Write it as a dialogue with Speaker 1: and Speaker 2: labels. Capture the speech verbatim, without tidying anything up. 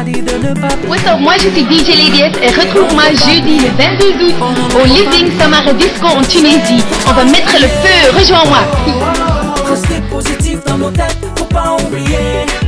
Speaker 1: What's up, moi je suis D J Lady S et retrouve-moi jeudi le vingt-deux août au Living Samara Disco en Tunisie. On va mettre le feu, rejoins-moi.
Speaker 2: Restez positif dans nos têtes, faut pas oublier.